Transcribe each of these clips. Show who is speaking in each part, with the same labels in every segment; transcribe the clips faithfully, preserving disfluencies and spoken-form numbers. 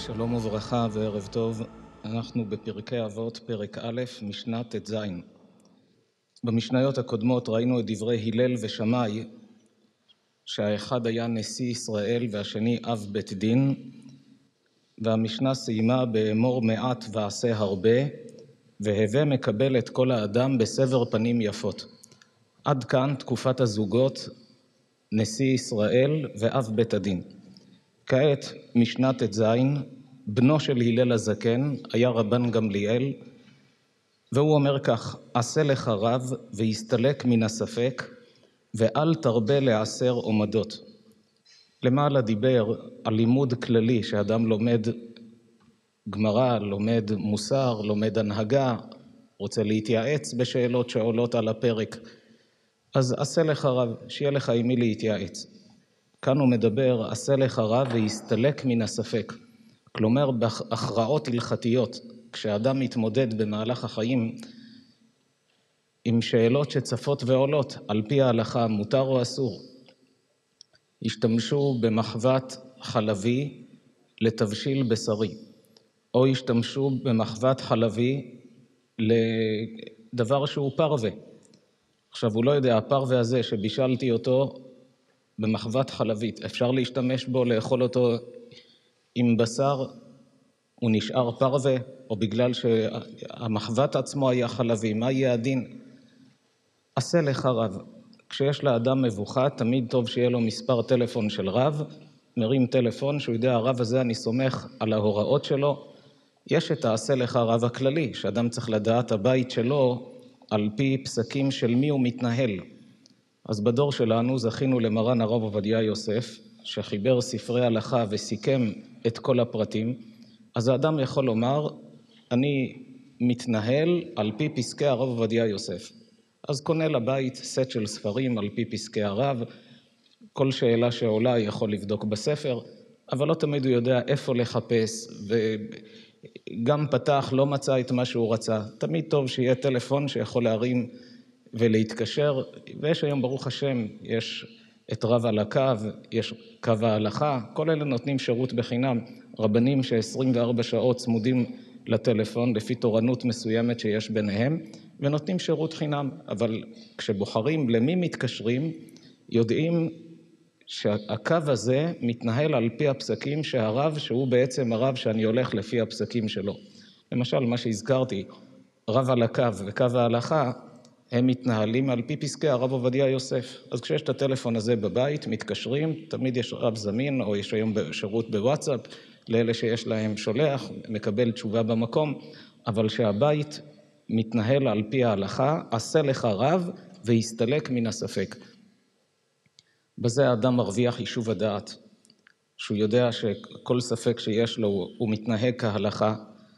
Speaker 1: שלום וברכה וערב טוב. אנחנו בפרקי אבות, פרק א', משנה ט"ז. במשניות הקודמות ראינו את דברי הלל ושמאי, שהאחד היה נשיא ישראל והשני אב בית דין, והמשנה סיימה באמור מעט ועשה הרבה, והווה מקבל את כל האדם בסבר פנים יפות. עד כאן תקופת הזוגות, נשיא ישראל ואב בית הדין. כעת משנה ט"ז, בנו של הלל הזקן היה רבן גמליאל, והוא אומר כך: עשה לך רב והסתלק מן הספק, ואל תרבה לעשר עומדות. למעלה דיבר על לימוד כללי שאדם לומד גמרא, לומד מוסר, לומד הנהגה, רוצה להתייעץ בשאלות שעולות על הפרק. אז עשה לך רב, שיהיה לך עם מי להתייעץ. כאן הוא מדבר, עשה לך רב והסתלק מן הספק. כלומר, בהכרעות הלכתיות, כשאדם מתמודד במהלך החיים עם שאלות שצפות ועולות, על פי ההלכה, מותר או אסור, השתמשו במחבת חלבי לתבשיל בשרי, או השתמשו במחבת חלבי לדבר שהוא פרווה. עכשיו, הוא לא יודע, הפרווה הזה שבישלתי אותו במחבת חלבית, אפשר להשתמש בו, לאכול אותו עם בשר, הוא נשאר פרווה, או בגלל שהמחבת עצמו היה חלבי, מה יהיה הדין? עשה לך רב. כשיש לאדם מבוכה, תמיד טוב שיהיה לו מספר טלפון של רב, מרים טלפון, שהוא יודע, הרב הזה אני סומך על ההוראות שלו. יש את העשה לך רב הכללי, שאדם צריך לדעת הבית שלו, על פי פסקים של מי הוא מתנהל. אז בדור שלנו זכינו למרן הרב עובדיה יוסף, שחיבר ספרי הלכה וסיכם את כל הפרטים. אז האדם יכול לומר, אני מתנהל על פי פסקי הרב עובדיה יוסף. אז קונה לבית סט של ספרים על פי פסקי הרב, כל שאלה שעולה יכול לבדוק בספר, אבל לא תמיד הוא יודע איפה לחפש, וגם פתח לא מצא את מה שהוא רצה. תמיד טוב שיהיה טלפון שיכול להרים ולהתקשר, ויש היום ברוך השם, יש את רב על הקו, יש קו ההלכה, כל אלה נותנים שירות בחינם, רבנים ש-עשרים וארבע שעות צמודים לטלפון, לפי תורנות מסוימת שיש ביניהם, ונותנים שירות חינם, אבל כשבוחרים למי מתקשרים, יודעים שהקו הזה מתנהל על פי הפסקים שהרב, שהוא בעצם הרב שאני הולך לפי הפסקים שלו. למשל, מה שהזכרתי, רב על הקו וקו ההלכה, הם מתנהלים על פי פסקי הרב עובדיה יוסף. אז כשיש את הטלפון הזה בבית, מתקשרים, תמיד יש רב זמין, או יש היום שירות בוואטסאפ, לאלה שיש להם שולח, מקבל תשובה במקום, אבל שהבית מתנהל על פי ההלכה, עשה לך רב והסתלק מן הספק. בזה האדם מרוויח יישוב הדעת, שהוא יודע שכל ספק שיש לו הוא מתנהג כהלכה.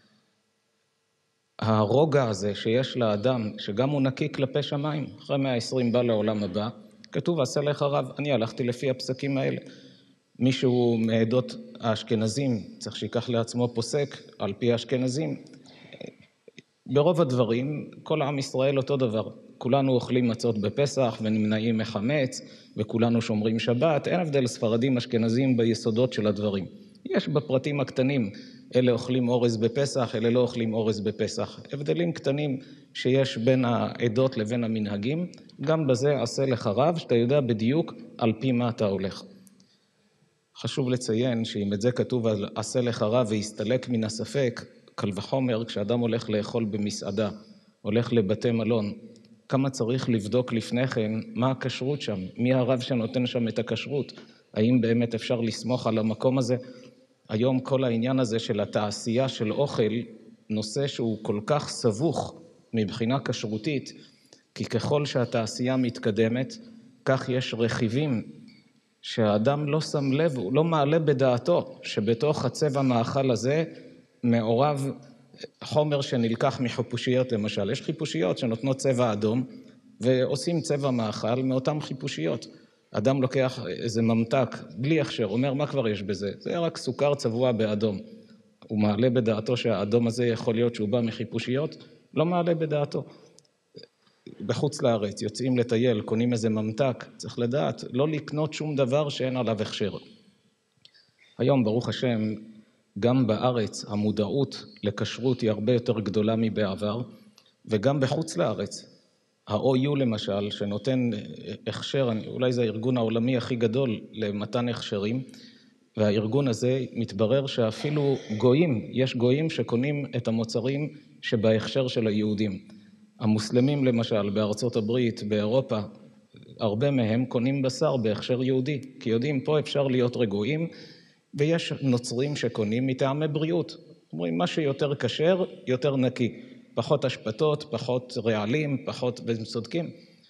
Speaker 1: הרוגע הזה שיש לאדם, שגם הוא נקי כלפי שמיים, אחרי מאה ועשרים בא לעולם הבא, כתוב עשה לך רב, אני הלכתי לפי הפסקים האלה. מישהו מעדות האשכנזים צריך שיקח לעצמו פוסק על פי האשכנזים. ברוב הדברים, כל עם ישראל אותו דבר. כולנו אוכלים מצות בפסח ונמנעים מחמץ, וכולנו שומרים שבת. אין הבדל ספרדים אשכנזים ביסודות של הדברים. יש בפרטים הקטנים, אלה אוכלים אורז בפסח, אלה לא אוכלים אורז בפסח. הבדלים קטנים שיש בין העדות לבין המנהגים. גם בזה עשה לך רב, שאתה יודע בדיוק על פי מה אתה הולך. חשוב לציין שאם את זה כתוב על עשה לך רב והסתלק מן הספק, קל וחומר, כשאדם הולך לאכול במסעדה, הולך לבתי מלון, כמה צריך לבדוק לפני כן מה הכשרות שם, מי הרב שנותן שם את הכשרות, האם באמת אפשר לסמוך על המקום הזה. היום כל העניין הזה של התעשייה של אוכל, נושא שהוא כל כך סבוך מבחינה כשרותית, כי ככל שהתעשייה מתקדמת, כך יש רכיבים שהאדם לא שם לב, הוא לא מעלה בדעתו, שבתוך הצבע מאכל הזה מעורב חומר שנלקח מחיפושיות למשל. יש חיפושיות שנותנות צבע אדום, ועושים צבע מאכל מאותם חיפושיות. אדם לוקח איזה ממתק, בלי הכשר, אומר מה כבר יש בזה? זה רק סוכר צבוע באדום. הוא מעלה בדעתו שהאדום הזה יכול להיות שהוא בא מחיפושיות? לא מעלה בדעתו. בחוץ לארץ, יוצאים לטייל, קונים איזה ממתק, צריך לדעת, לא לקנות שום דבר שאין עליו הכשר. היום ברוך השם, גם בארץ המודעות לכשרות היא הרבה יותר גדולה מבעבר, וגם בחוץ לארץ. ה-או יו למשל, שנותן הכשר, אולי זה הארגון העולמי הכי גדול למתן הכשרים, והארגון הזה מתברר שאפילו גויים, יש גויים שקונים את המוצרים שבהכשר של היהודים. המוסלמים למשל, בארצות הברית, באירופה, הרבה מהם קונים בשר בהכשר יהודי, כי יודעים פה אפשר להיות רגועים, ויש נוצרים שקונים מטעמי בריאות. אומרים, מה שיותר כשר, יותר נקי. פחות השפטות, פחות רעלים, פחות, והם צודקים.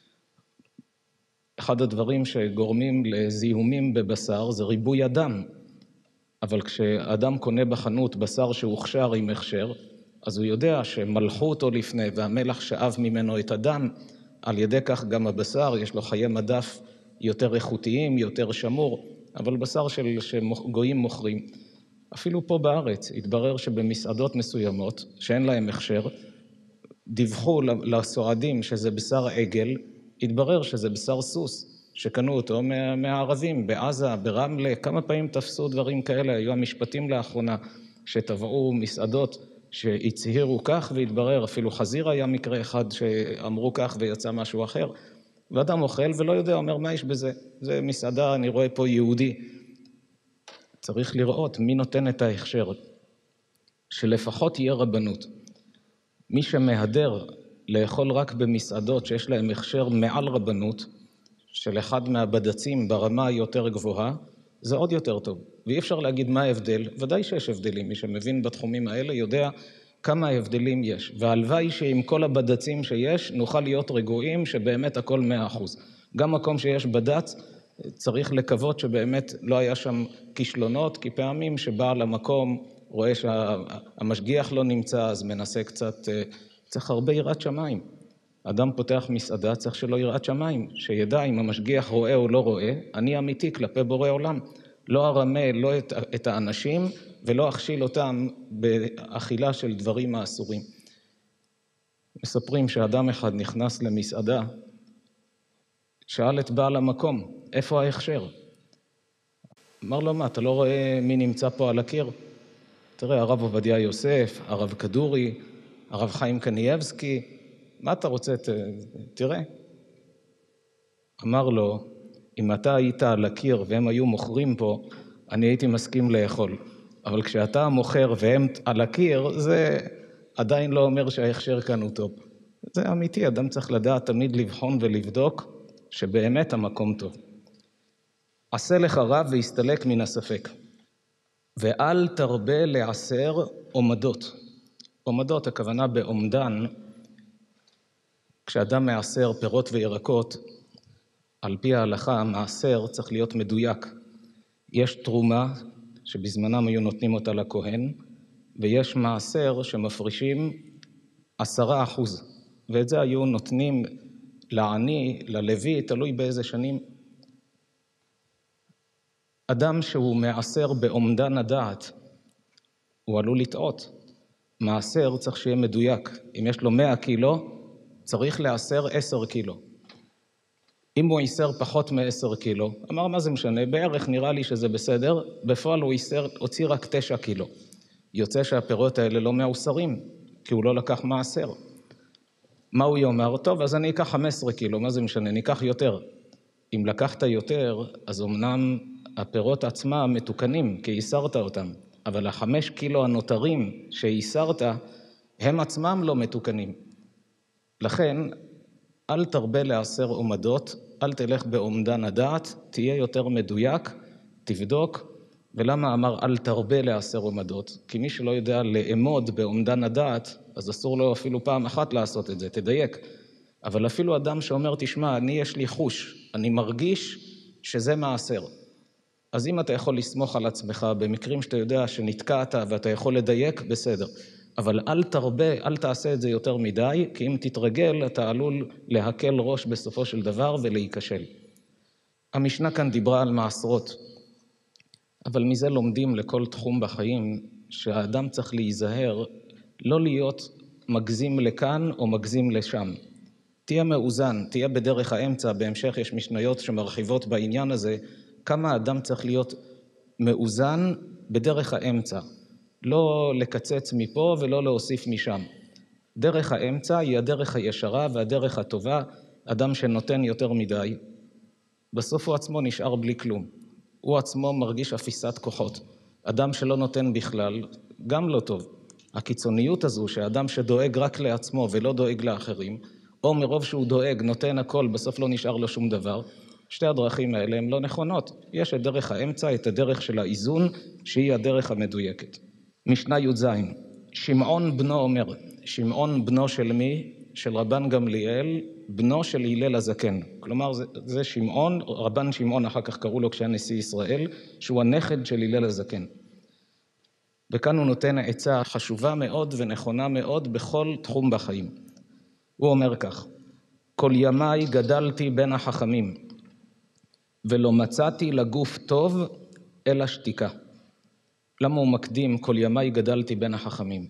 Speaker 1: אחד הדברים שגורמים לזיהומים בבשר זה ריבוי הדם. אבל כשאדם קונה בחנות בשר שהוכשר עם הכשר, אז הוא יודע שמלכו אותו לפני והמלח שאב ממנו את הדם, על ידי כך גם הבשר יש לו חיי מדף יותר איכותיים, יותר שמור, אבל בשר של שגויים מוכרים. אפילו פה בארץ התברר שבמסעדות מסוימות שאין להם הכשר, דיווחו לסועדים שזה בשר עגל, התברר שזה בשר סוס, שקנו אותו מהערבים, בעזה, ברמלה, כמה פעמים תפסו דברים כאלה, היו המשפטים לאחרונה, שטבעו מסעדות שהצהירו כך, והתברר, אפילו חזיר היה מקרה אחד שאמרו כך ויצא משהו אחר, ואדם אוכל ולא יודע, אומר מה יש בזה, זה מסעדה, אני רואה פה יהודי. צריך לראות מי נותן את ההכשר, שלפחות יהיה רבנות. מי שמהדר לאכול רק במסעדות שיש להם הכשר מעל רבנות, של אחד מהבדצים ברמה היותר גבוהה, זה עוד יותר טוב. ואי אפשר להגיד מה ההבדל, ודאי שיש הבדלים, מי שמבין בתחומים האלה יודע כמה הבדלים יש. והלוואי שעם כל הבדצים שיש, נוכל להיות רגועים שבאמת הכל מאה אחוז. גם מקום שיש בדץ, צריך לקוות שבאמת לא היה שם כישלונות, כי פעמים שבעל המקום רואה שהמשגיח לא נמצא, אז מנסה קצת, צריך הרבה יראת שמיים. אדם פותח מסעדה, צריך שלא יראת שמיים, שידע אם המשגיח רואה או לא רואה, אני אמיתי כלפי בורא עולם. לא ארמה, לא את, את האנשים, ולא אכשיל אותם באכילה של דברים האסורים. מספרים שאדם אחד נכנס למסעדה, שאל את בעל המקום, איפה ההכשר? אמר לו, מה, אתה לא רואה מי נמצא פה על הקיר? תראה, הרב עובדיה יוסף, הרב כדורי, הרב חיים קנייבסקי, מה אתה רוצה? ת, תראה. אמר לו, אם אתה היית על הקיר והם היו מוכרים פה, אני הייתי מסכים לאכול. אבל כשאתה מוכר והם על הקיר, זה עדיין לא אומר שההכשר כאן הוא טוב. זה אמיתי, אדם צריך לדעת תמיד לבחון ולבדוק שבאמת המקום טוב. עשה לך רב והסתלק מן הספק. ואל תרבה לעשר עומדות. עומדות, הכוונה בעומדן, כשאדם מעשר פירות וירקות, על פי ההלכה, המעשר צריך להיות מדויק. יש תרומה שבזמנם היו נותנים אותה לכהן, ויש מעשר שמפרישים עשרה אחוז. ואת זה היו נותנים לעני, ללוי, תלוי באיזה שנים. אדם שהוא מעשר בעומדן הדעת, הוא עלול לטעות. מעשר צריך שיהיה מדויק. אם יש לו מאה קילו, צריך לעשר עשר קילו. אם הוא עשר פחות מ-עשר קילו, אמר מה זה משנה, בערך נראה לי שזה בסדר, בפועל הוא עשר, הוציא רק תשע קילו. יוצא שהפירות האלה לא מעושרים, כי הוא לא לקח מעשר. מה הוא יאמר? טוב, אז אני אקח חמש עשרה קילו, מה זה משנה, ניקח יותר. אם לקחת יותר, אז אמנם הפירות עצמם מתוקנים, כי איסרת אותם, אבל החמש קילו הנותרים שאיסרת, הם עצמם לא מתוקנים. לכן, אל תרבה לעשר עומדות, אל תלך בעומדן הדעת, תהיה יותר מדויק, תבדוק. ולמה אמר אל תרבה לעשר עומדות? כי מי שלא יודע לאמוד בעומדן הדעת, אז אסור לו אפילו פעם אחת לעשות את זה, תדייק. אבל אפילו אדם שאומר, תשמע, אני יש לי חוש, אני מרגיש שזה מעשר. אז אם אתה יכול לסמוך על עצמך במקרים שאתה יודע שנתקעת ואתה יכול לדייק, בסדר. אבל אל תרבה, אל תעשה את זה יותר מדי, כי אם תתרגל אתה עלול להקל ראש בסופו של דבר ולהיכשל. המשנה כאן דיברה על מעשרות, אבל מזה לומדים לכל תחום בחיים שהאדם צריך להיזהר לא להיות מגזים לכאן או מגזים לשם. תהיה מאוזן, תהיה בדרך האמצע, בהמשך יש משניות שמרחיבות בעניין הזה, כמה האדם צריך להיות מאוזן בדרך האמצע. לא לקצץ מפה ולא להוסיף משם. דרך האמצע היא הדרך הישרה והדרך הטובה. אדם שנותן יותר מדי, בסוף הוא עצמו נשאר בלי כלום. הוא עצמו מרגיש אפיסת כוחות. אדם שלא נותן בכלל, גם לא טוב. הקיצוניות הזו שאדם שדואג רק לעצמו ולא דואג לאחרים, או מרוב שהוא דואג, נותן הכל, בסוף לא נשאר לו שום דבר, שתי הדרכים האלה הן לא נכונות. יש את דרך האמצע, את הדרך של האיזון, שהיא הדרך המדויקת. משנה י"ז, שמעון בנו אומר, שמעון בנו של מי? של רבן גמליאל, בנו של הלל הזקן. כלומר, זה, זה שמעון, רבן שמעון אחר כך קראו לו כשהיה נשיא ישראל, שהוא הנכד של הלל הזקן. וכאן הוא נותן עצה חשובה מאוד ונכונה מאוד בכל תחום בחיים. הוא אומר כך, כל ימיי גדלתי בין החכמים, ולא מצאתי לגוף טוב אלא שתיקה. למה הוא מקדים כל ימיי גדלתי בין החכמים?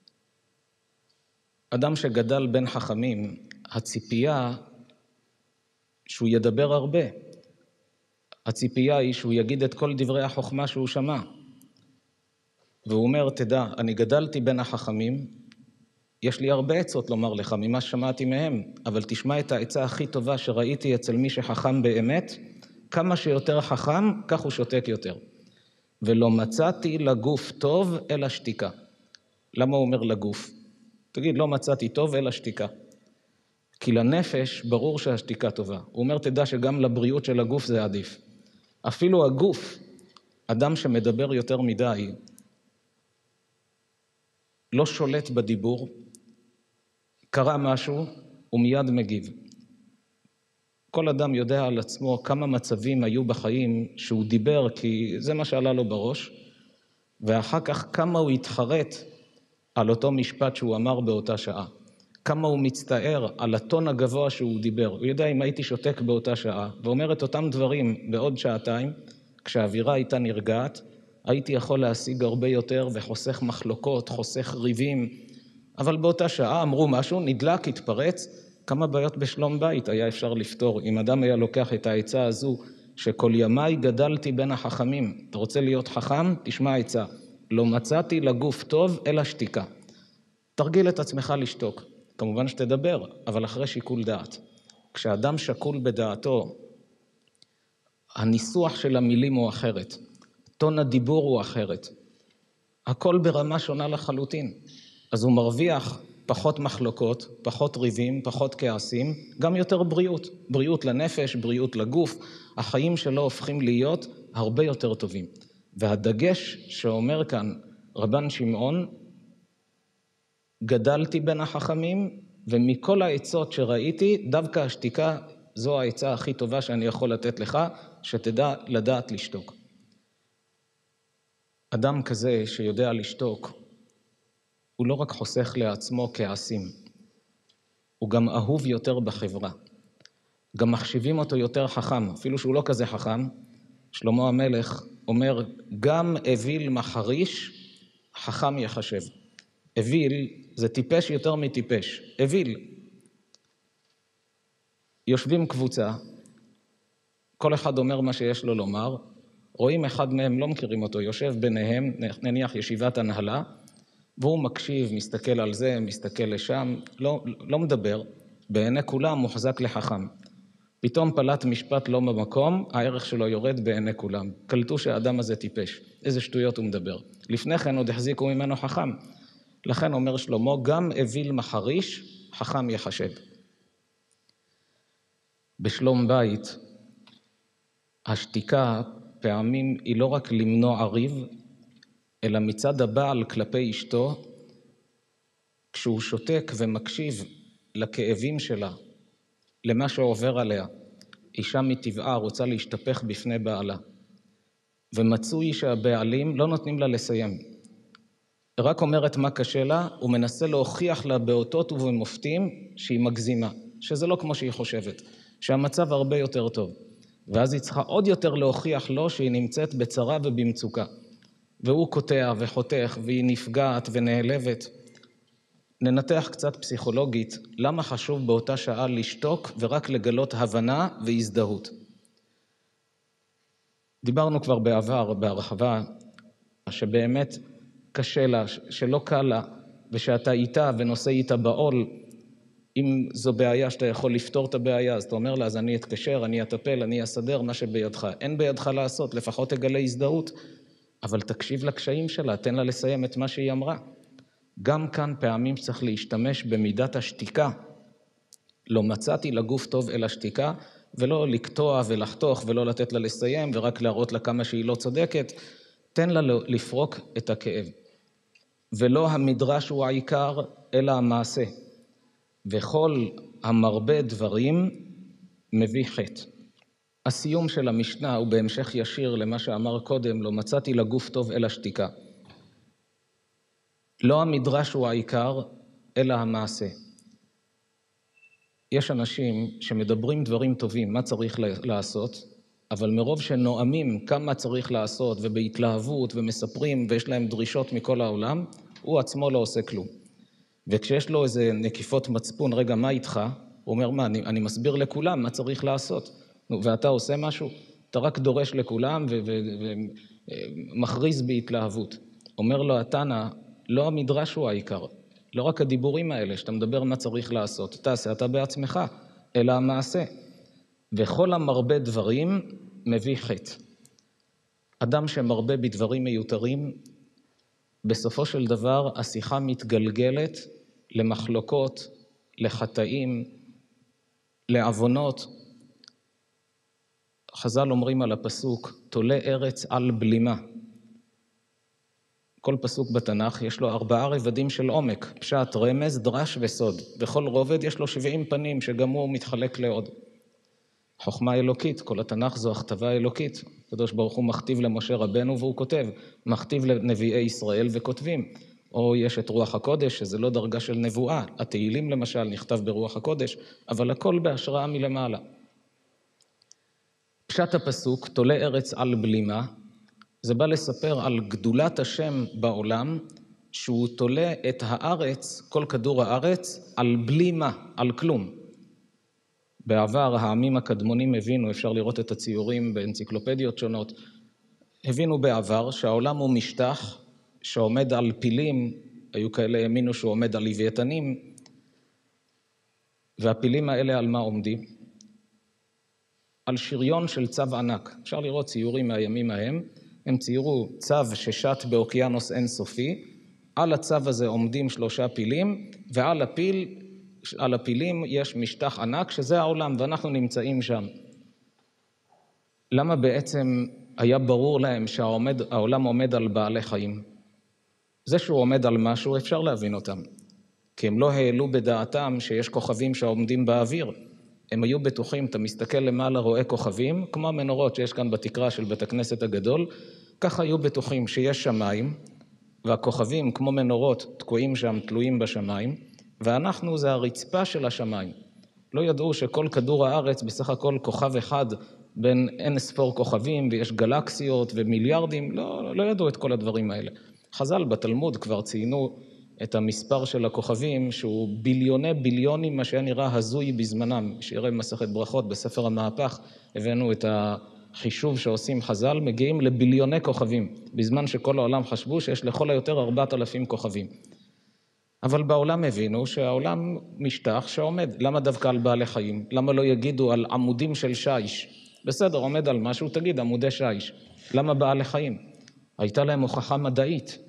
Speaker 1: אדם שגדל בין חכמים, הציפייה שהוא ידבר הרבה. הציפייה היא שהוא יגיד את כל דברי החוכמה שהוא שמע. והוא אומר, תדע, אני גדלתי בין החכמים, יש לי הרבה עצות לומר לך ממה שמעתי מהם, אבל תשמע את העצה הכי טובה שראיתי אצל מי שחכם באמת, כמה שיותר חכם, כך הוא שותק יותר. ולא מצאתי לגוף טוב אלא שתיקה. למה הוא אומר לגוף? תגיד, לא מצאתי טוב אלא שתיקה. כי לנפש ברור שהשתיקה טובה. הוא אומר, תדע שגם לבריאות של הגוף זה עדיף. אפילו הגוף, אדם שמדבר יותר מדי, לא שולט בדיבור, קרה משהו, הוא מיד מגיב. כל אדם יודע על עצמו כמה מצבים היו בחיים שהוא דיבר, כי זה מה שעלה לו בראש, ואחר כך כמה הוא התחרט על אותו משפט שהוא אמר באותה שעה. כמה הוא מצטער על הטון הגבוה שהוא דיבר. הוא יודע אם הייתי שותק באותה שעה, ואומר את אותם דברים בעוד שעתיים, כשהאווירה הייתה נרגעת, הייתי יכול להשיג הרבה יותר וחוסך מחלוקות, חוסך ריבים, אבל באותה שעה אמרו משהו, נדלק, התפרץ, כמה בעיות בשלום בית היה אפשר לפתור. אם אדם היה לוקח את העצה הזו, שכל ימיי גדלתי בין החכמים, אתה רוצה להיות חכם? תשמע העצה. לא מצאתי לגוף טוב אלא שתיקה. תרגיל את עצמך לשתוק. כמובן שתדבר, אבל אחרי שיקול דעת. כשאדם שקול בדעתו, הניסוח של המילים הוא אחרת. טון הדיבור הוא אחרת. הכל ברמה שונה לחלוטין. אז הוא מרוויח פחות מחלוקות, פחות ריבים, פחות כעסים, גם יותר בריאות. בריאות לנפש, בריאות לגוף. החיים שלו הופכים להיות הרבה יותר טובים. והדגש שאומר כאן רבן שמעון, גדלתי בין החכמים, ומכל העצות שראיתי, דווקא השתיקה זו העצה הכי טובה שאני יכול לתת לך, שתדע לדעת לשתוק. אדם כזה שיודע לשתוק, הוא לא רק חוסך לעצמו כעסים, הוא גם אהוב יותר בחברה. גם מחשיבים אותו יותר חכם, אפילו שהוא לא כזה חכם. שלמה המלך אומר, גם אוויל מחריש, חכם יחשב. אוויל זה טיפש יותר מטיפש. אוויל. יושבים קבוצה, כל אחד אומר מה שיש לו לומר, רואים אחד מהם, לא מכירים אותו, יושב ביניהם, נניח ישיבת הנהלה, והוא מקשיב, מסתכל על זה, מסתכל לשם, לא, לא מדבר, בעיני כולם מוחזק לחכם. פתאום פלט משפט לא במקום, הערך שלו יורד בעיני כולם. קלטו שהאדם הזה טיפש, איזה שטויות הוא מדבר. לפני כן עוד החזיקו ממנו חכם. לכן אומר שלמה, גם אוויל מחריש, חכם יחשב. בשלום בית, השתיקה פעמים היא לא רק למנוע ריב, אלא מצד הבעל כלפי אשתו, כשהוא שותק ומקשיב לכאבים שלה, למה שעובר עליה, אישה מטבעה רוצה להשתפך בפני בעלה, ומצוי שהבעלים לא נותנים לה לסיים. רק אומרת מה קשה לה, הוא מנסה להוכיח לה באותות ובמופתים שהיא מגזימה, שזה לא כמו שהיא חושבת, שהמצב הרבה יותר טוב. ואז היא צריכה עוד יותר להוכיח לו שהיא נמצאת בצרה ובמצוקה. והוא קוטע וחותך והיא נפגעת ונעלבת. ננתח קצת פסיכולוגית למה חשוב באותה שעה לשתוק ורק לגלות הבנה והזדהות. דיברנו כבר בעבר בהרחבה שבאמת שקשה לה, שלא קל לה, ושאתה איתה ונושא איתה בעול, אם זו בעיה שאתה יכול לפתור את הבעיה, אז אתה אומר לה, אז אני אתקשר, אני אטפל, אני אסדר מה שבידך. אין בידך לעשות, לפחות תגלה הזדהות, אבל תקשיב לקשיים שלה, תן לה לסיים את מה שהיא אמרה. גם כאן פעמים צריך להשתמש במידת השתיקה. לא מצאתי לגוף טוב אל השתיקה, ולא לקטוע ולחתוך ולא לתת לה לסיים, ורק להראות לה כמה שהיא לא צודקת. תן לה לפרוק את הכאב. ולא המדרש הוא העיקר, אלא המעשה. וכל המרבה דברים מביא חטא. הסיום של המשנה הוא בהמשך ישיר למה שאמר קודם, לא מצאתי לגוף טוב אלא שתיקה. לא המדרש הוא העיקר, אלא המעשה. יש אנשים שמדברים דברים טובים, מה צריך לעשות, אבל מרוב שנועמים כמה צריך לעשות, ובהתלהבות ומספרים, ויש להם דרישות מכל העולם, הוא עצמו לא עושה כלום. וכשיש לו איזה נקיפות מצפון, רגע, מה איתך? הוא אומר, מה, אני, אני מסביר לכולם מה צריך לעשות. נו, ואתה עושה משהו? אתה רק דורש לכולם ומכריז בהתלהבות. אומר לו, התנא, לא המדרש הוא העיקר, לא רק הדיבורים האלה, שאתה מדבר מה צריך לעשות, תעשה אתה בעצמך, אלא המעשה. וכל המרבה דברים מביא חטא. אדם שמרבה בדברים מיותרים, בסופו של דבר השיחה מתגלגלת למחלוקות, לחטאים, לעוונות. חז"ל אומרים על הפסוק, תולה ארץ על בלימה. כל פסוק בתנ"ך יש לו ארבעה רבדים של עומק, פשט, רמז, דרש וסוד. וכל רובד יש לו שבעים פנים, שגם הוא מתחלק לעוד. חוכמה אלוקית, כל התנ"ך זו הכתבה אלוקית. הקדוש ברוך הוא מכתיב למשה רבנו והוא כותב, מכתיב לנביאי ישראל וכותבים. או יש את רוח הקודש, שזה לא דרגה של נבואה. התהילים למשל נכתב ברוח הקודש, אבל הכל בהשראה מלמעלה. פשט הפסוק, תולה ארץ על בלימה, זה בא לספר על גדולת השם בעולם, שהוא תולה את הארץ, כל כדור הארץ, על בלימה, על כלום. בעבר העמים הקדמונים הבינו, אפשר לראות את הציורים באנציקלופדיות שונות, הבינו בעבר שהעולם הוא משטח שעומד על פילים, היו כאלה האמינו שהוא עומד על לוויתנים, והפילים האלה על מה עומדים? על שריון של צב ענק. אפשר לראות ציורים מהימים ההם, הם ציירו צב ששט באוקיינוס אינסופי, על הצב הזה עומדים שלושה פילים, ועל הפיל, על הפילים יש משטח ענק, שזה העולם, ואנחנו נמצאים שם. למה בעצם היה ברור להם שהעולם עומד על בעלי חיים? זה שהוא עומד על משהו, אפשר להבין אותם. כי הם לא העלו בדעתם שיש כוכבים שעומדים באוויר. הם היו בטוחים, אתה מסתכל למעלה, רואה כוכבים, כמו המנורות שיש כאן בתקרה של בית הכנסת הגדול, ככה היו בטוחים שיש שמיים, והכוכבים כמו מנורות תקועים שם, תלויים בשמיים, ואנחנו זה הרצפה של השמיים. לא ידעו שכל כדור הארץ בסך הכל כוכב אחד בין אין ספור כוכבים, ויש גלקסיות ומיליארדים, לא, לא ידעו את כל הדברים האלה. חז"ל בתלמוד כבר ציינו את המספר של הכוכבים, שהוא ביליוני ביליונים, מה שהיה נראה הזוי בזמנם. שירי מסכת ברכות בספר המהפך, הבאנו את החישוב שעושים חז"ל, מגיעים לביליוני כוכבים, בזמן שכל העולם חשבו שיש לכל היותר ארבעת אלפים כוכבים. אבל בעולם הבינו שהעולם משטח שעומד. למה דווקא על בעלי חיים? למה לא יגידו על עמודים של שיש? בסדר, עומד על משהו, תגיד עמודי שיש. למה בעלי חיים? הייתה להם הוכחה מדעית.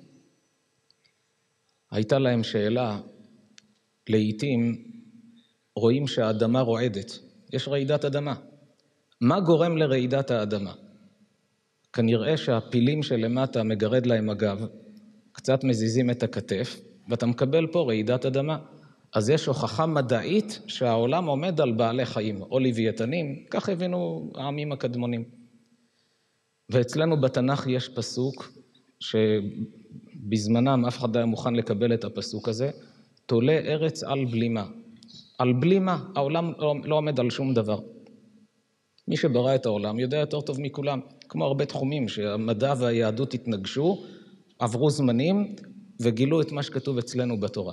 Speaker 1: הייתה להם שאלה, לעתים רואים שהאדמה רועדת. יש רעידת אדמה. מה גורם לרעידת האדמה? כנראה שהפילים שלמטה מגרד להם הגב, קצת מזיזים את הכתף, ואתה מקבל פה רעידת אדמה. אז יש הוכחה מדעית שהעולם עומד על בעלי חיים, או לוויתנים, כך הבינו העמים הקדמונים. ואצלנו בתנ"ך יש פסוק, שבזמנם אף אחד היה מוכן לקבל את הפסוק הזה, תולה ארץ על בלימה. על בלימה, העולם לא עומד על שום דבר. מי שברא את העולם יודע יותר טוב מכולם, כמו הרבה תחומים שהמדע והיהדות התנגשו, עברו זמנים וגילו את מה שכתוב אצלנו בתורה.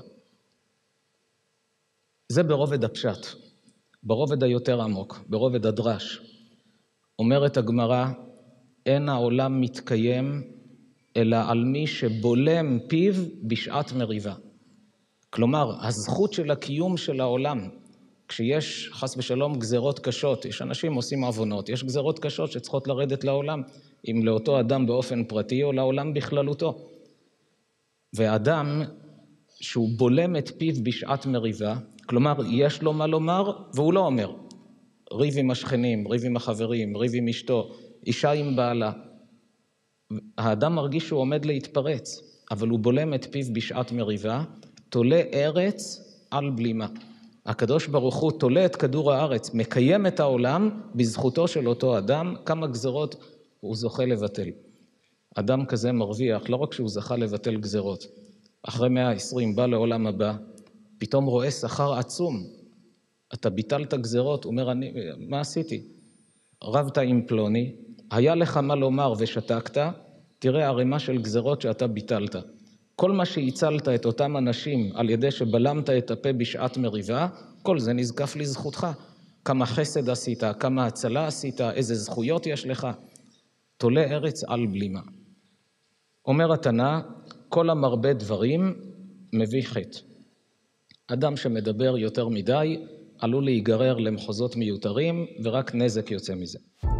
Speaker 1: זה ברובד הפשט, ברובד היותר עמוק, ברובד הדרש. אומרת הגמרא, אין העולם מתקיים אלא על מי שבולם פיו בשעת מריבה. כלומר, הזכות של הקיום של העולם, כשיש חס ושלום גזרות קשות, יש אנשים עושים עוונות, יש גזרות קשות שצריכות לרדת לעולם, אם לאותו אדם באופן פרטי או לעולם בכללותו. ואדם שהוא בולם את פיו בשעת מריבה, כלומר, יש לו מה לומר והוא לא אומר. ריב עם השכנים, ריב עם החברים, ריב עם אשתו, אישה עם בעלה. האדם מרגיש שהוא עומד להתפרץ, אבל הוא בולם את פיו בשעת מריבה, תולה ארץ על בלימה. הקדוש ברוך הוא תולה את כדור הארץ, מקיים את העולם בזכותו של אותו אדם, כמה גזרות הוא זוכה לבטל. אדם כזה מרוויח, לא רק שהוא זכה לבטל גזרות, אחרי מאה ועשרים בא לעולם הבא, פתאום רואה שכר עצום, אתה ביטלת גזרות, הוא אומר, אני, מה עשיתי? רבת עם פלוני, היה לך מה לומר ושתקת, תראה ערימה של גזרות שאתה ביטלת. כל מה שהצלת את אותם אנשים על ידי שבלמת את הפה בשעת מריבה, כל זה נזקף לזכותך. כמה חסד עשית, כמה הצלה עשית, איזה זכויות יש לך. תולה ארץ על בלימה. אומר התנא, כל המרבה דברים מביא חטא. אדם שמדבר יותר מדי עלול להיגרר למחוזות מיותרים ורק נזק יוצא מזה.